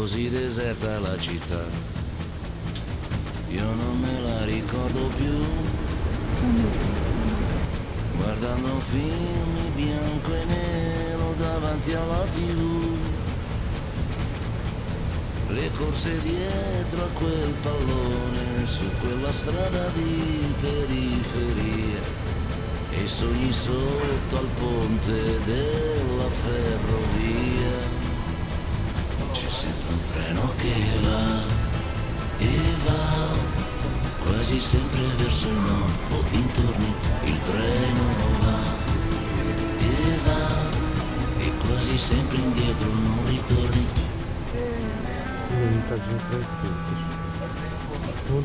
così deserta la città, io non me la ricordo più, guardando film in bianco e nero davanti alla TV, le corse dietro a quel pallone su quella strada di periferia e i sogni sotto al ponte della ferrovia. C'è sempre un treno che va e va, quasi sempre verso il nord o dintorni. Il treno va e va e quasi sempre indietro non ritorni. Они также красивые. Вот.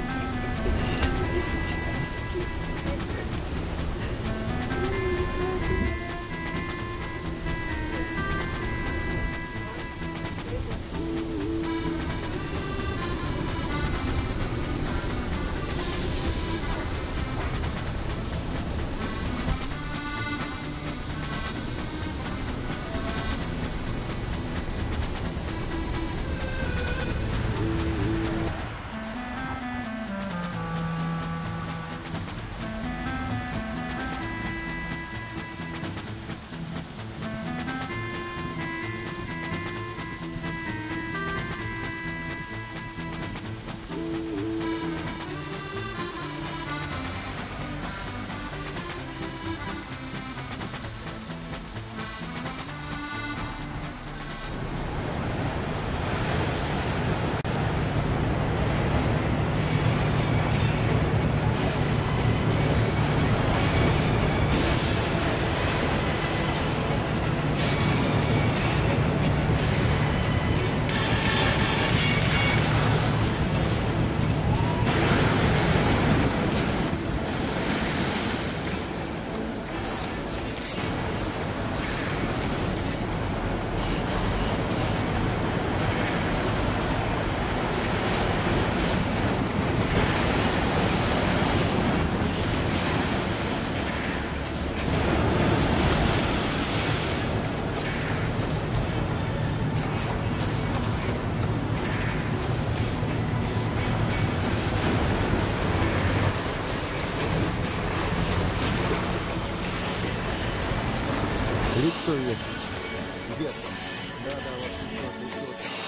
Лицо вверх. Вверх. Да, вот лицо.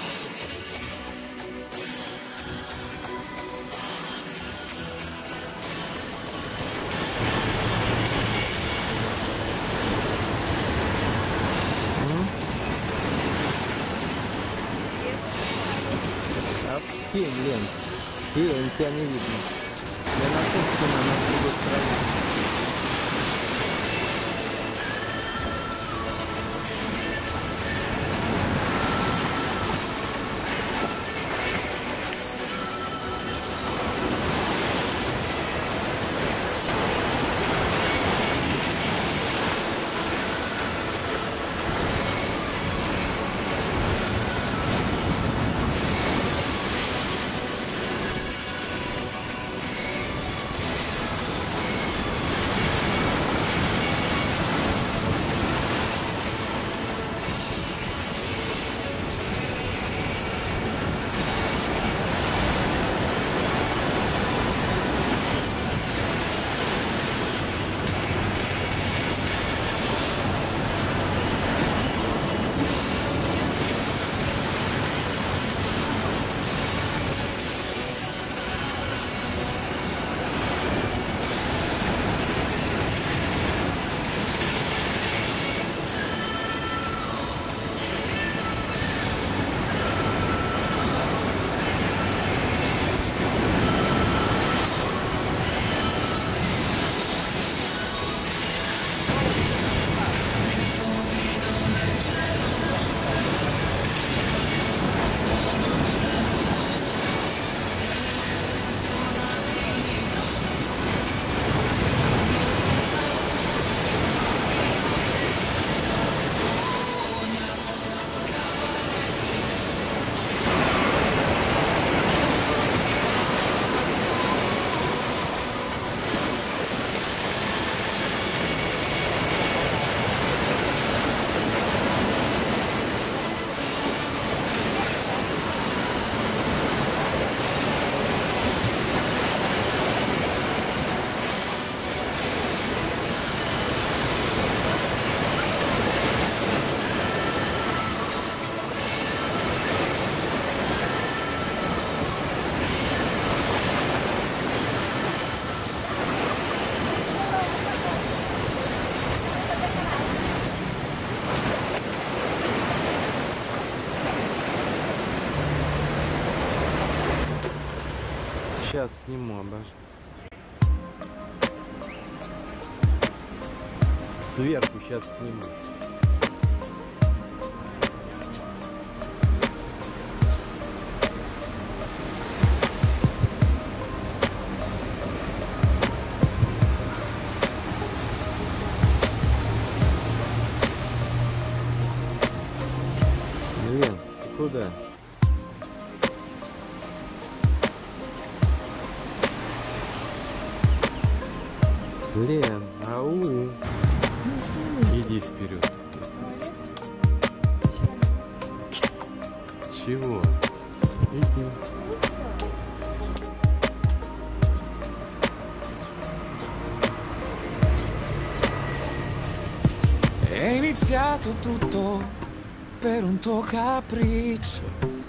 Кинь, Лен. Лен, тебя не видно. Я на собственно на всю страну. Сейчас сниму, обожди. Сверху сейчас сниму. Блин, ты куда? Блин, ау. Иди вперед. Чего? Иди. È iniziato tutto per un tuo capriccio.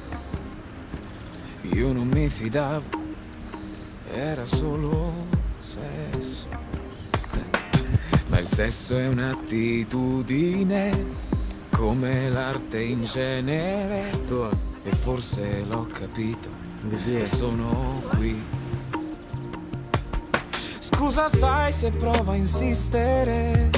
Io non mi fidavo, era solo sesso. Ma il sesso è un'attitudine, come l'arte in genere. Что? E forse l'ho capito, Где? e sono qui. Scusa, sai se provo a insistere,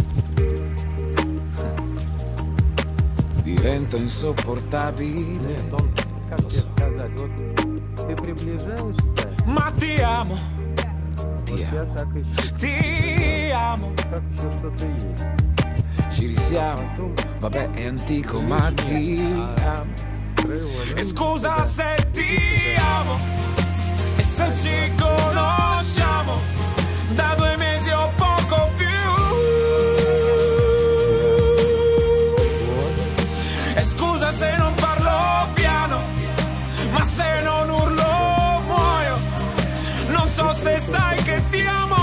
divento insopportabile. Как тебе сказать? Вот ты приближаешься, Ma ti amo, вот я так еще, ti amo. так еще что-то есть. Ci risiamo, Потом vabbè è antico ma ti amo. прыгаю, E scusa se ti amo, e se ci conosciamo da 2 mesi o poco più. E scusa se non parlo piano, ma se non urlo muoio. Non so se sai che ti amo.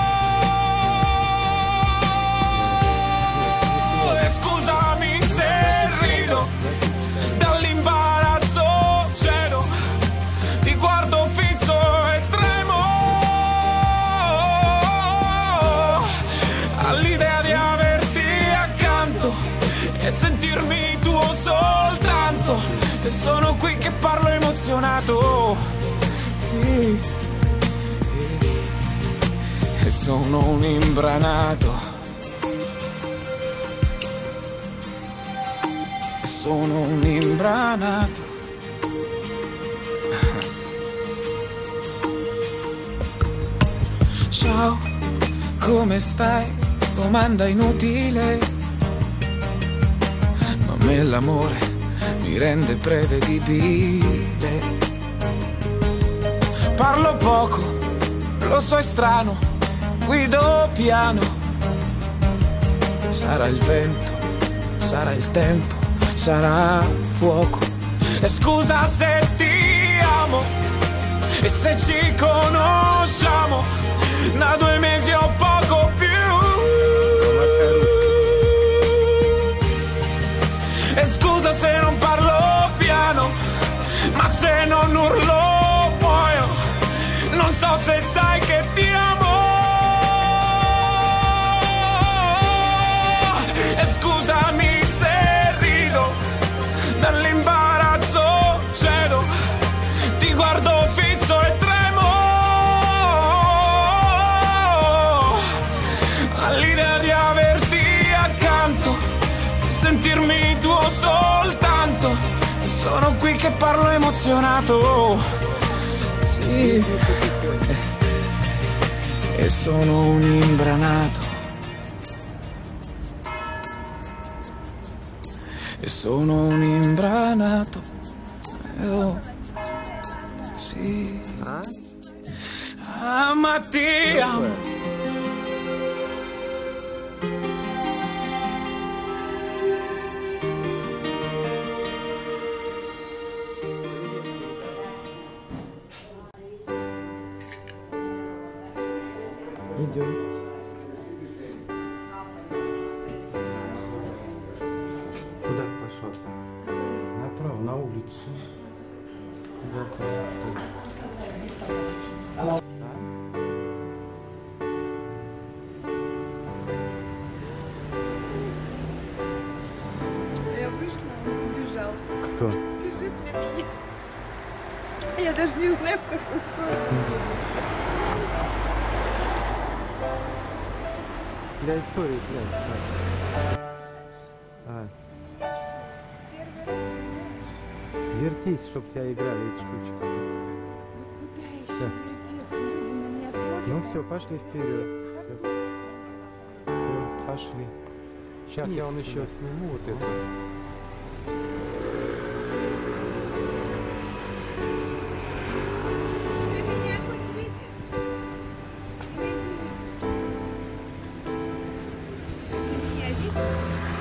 E scusami se rido, dall'imbarazzo cedo, ti guardo fisso e tremo all'idea di averti accanto e sentirmi tuo soltanto. E sono qui che parlo emozionato, e sono un imbranato. Sono un imbranato. Ciao, come stai? Domanda inutile, ma a me l'amore mi rende prevedibile. Parlo poco, lo so è strano, guido piano. Sarà il vento, sarà il tempo, sarà fuoco. E scusa se ti amo, e se ci conosciamo da 2 mesi o poco più. E scusa se non parlo piano, ma se non urlo muoio. Non so se sai che ti amo. E scusami se rido, dall'imbarazzo cedo, ti guardo fisso e tremo all'idea di averti accanto, sentirmi tuo soltanto. E sono qui che parlo emozionato, sì, e sono un imbranato. E sono un imbranato, oh, sì. Ah, ma ti amo. идем. Куда пошел? Направо, на улицу. Куда пошел? Я вышла, он убежал. Кто? Бежит на меня. Я даже ж не знаю, в какую сторону. Для истории, для истории. А. Вертись, чтоб тебя играли эти штучки. Куда еще вертеться? Люди на меня смотрят. Ну все, пошли вперед. Все, пошли. Сейчас я вам еще сниму вот это. Ты меня хоть видишь? Ты меня видишь?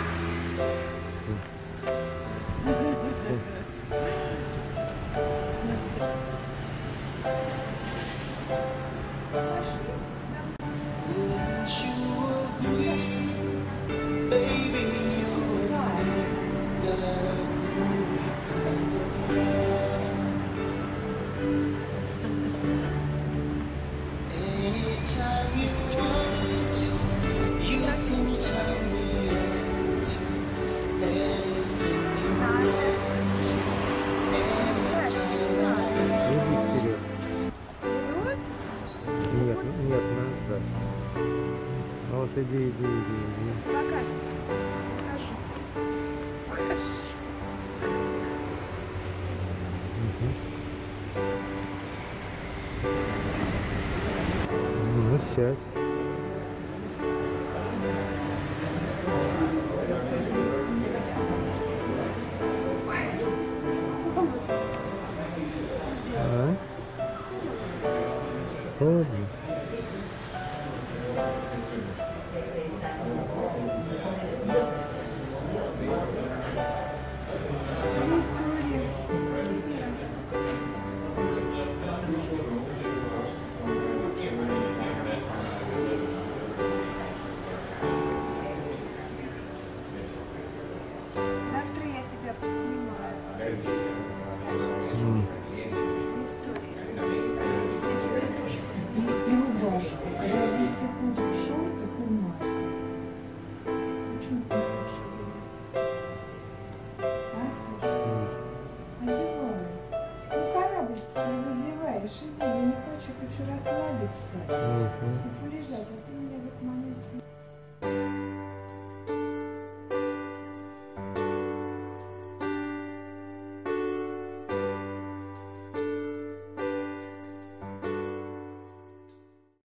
Wouldn't you agree, baby, you and me got a really kind of love. Anytime you want to, you can tell me on to anything you want to. Anytime I Иди вперед. Вперед? Нет, нет, назад. Вот иди. Пока. Хожу. Ну, сядь. А? Холодно. История. Последний раз. Завтра я себя поснимаю. История. Я тебя тоже поснимаю. Рубашку, когда 10 секунд в шортах и майке. Почему ты хочешь? А, Саша? Одеваю. Ну, корабль ты не вызываешь. Иди, я не хочу расслабиться и полежать. А ты меня